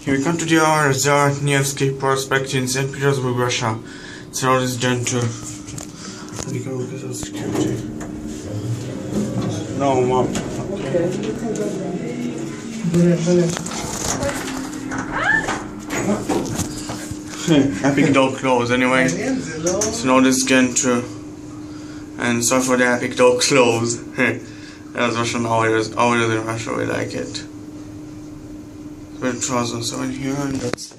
Here we come to the ZARA Nevsky prospect in Saint Petersburg, Russia. It's OTIS GEN2. How do you go because of security? No, Mom. Epic door close anyway. It's an OTIS GEN2. And sorry for the epic door close. That's Russian how it is in Russia, we like it. With trousers over here, and that's